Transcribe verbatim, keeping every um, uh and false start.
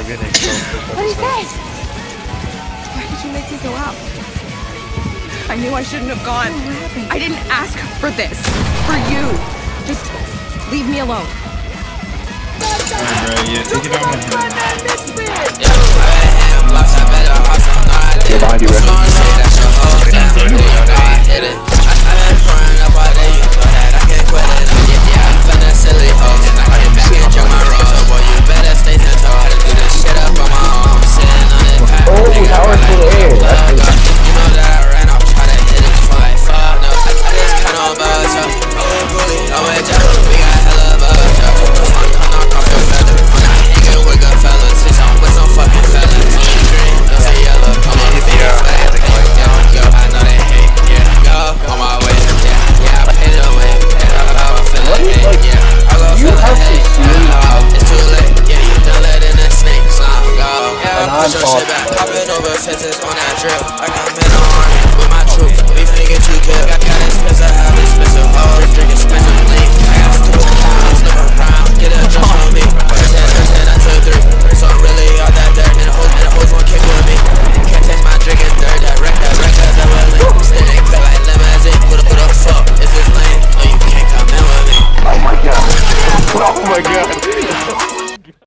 getting killed. What did he say? Why did you make me go out? I knew I shouldn't have gone. I didn't ask for this. For you. Just leave me alone. Alright, bro, yeah, take it out with him. You're behind you, bro.